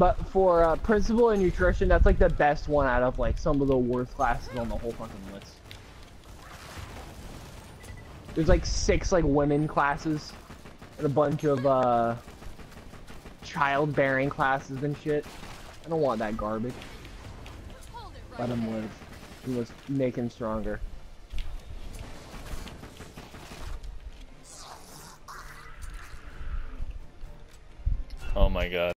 But for principal and nutrition, that's like the best one out of like some of the worst classes on the whole fucking list. There's like 6 like women classes and a bunch of childbearing classes and shit. I don't want that garbage. Let him live. He was making stronger. Oh my god.